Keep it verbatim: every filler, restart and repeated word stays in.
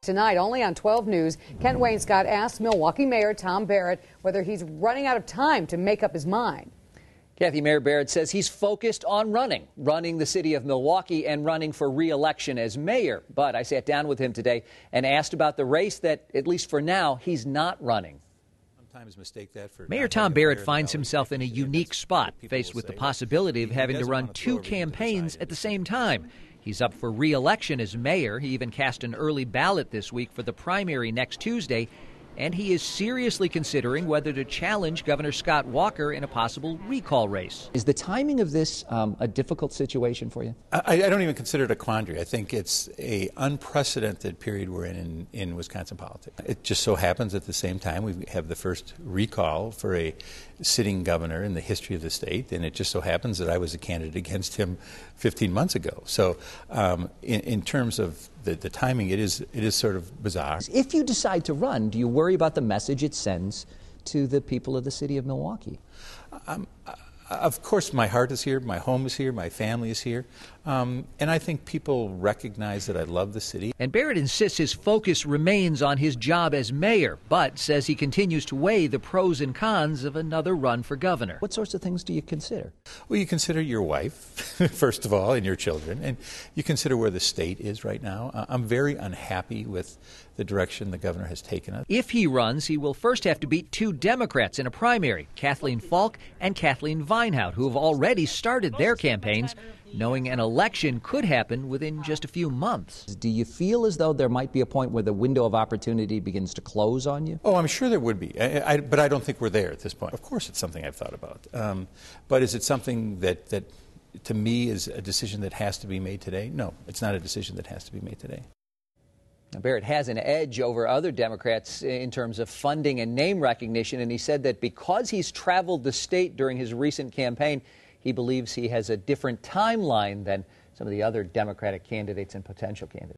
Tonight, only on twelve News, Kent Wainscott asked Milwaukee Mayor Tom Barrett whether he's running out of time to make up his mind. Kathy, Mayor Barrett says he's focused on running, running the city of Milwaukee and running for re-election as mayor. But I sat down with him today and asked about the race that, at least for now, he's not running. Mistake that for Mayor Tom Barrett finds himself in a unique spot, faced with the possibility of having to run two campaigns at the same time. He's up for re-election as mayor. He even cast an early ballot this week for the primary next Tuesday. And he is seriously considering whether to challenge Governor Scott Walker in a possible recall race. Is the timing of this um, a difficult situation for you? I, I don't even consider it a quandary. I think it's an unprecedented period we're in, in in Wisconsin politics. It just so happens at the same time we have the first recall for a sitting governor in the history of the state, and it just so happens that I was a candidate against him fifteen months ago. So um, in, in terms of the, the timing, it is it is sort of bizarre. If you decide to run, do you worry about the message it sends to the people of the city of Milwaukee? Um, of course, my heart is here, my home is here, my family is here, um, and I think people recognize that I love the city. And Barrett insists his focus remains on his job as mayor, but says he continues to weigh the pros and cons of another run for governor. What sorts of things do you consider? Well, you consider your wife, first of all, and your children, and you consider where the state is right now. Uh, I'm very unhappy with the direction the governor has taken us. If he runs, he will first have to beat two Democrats in a primary, Kathleen Falk and Kathleen Vinehout, who have already started their campaigns, knowing an election could happen within just a few months. Do you feel as though there might be a point where the window of opportunity begins to close on you? Oh, I'm sure there would be, I, I, but I don't think we're there at this point. Of course it's something I've thought about, um, but is it something that, that to me is a decision that has to be made today? No, it's not a decision that has to be made today. Now, Barrett has an edge over other Democrats in terms of funding and name recognition, and he said that because he's traveled the state during his recent campaign, he believes he has a different timeline than some of the other Democratic candidates and potential candidates.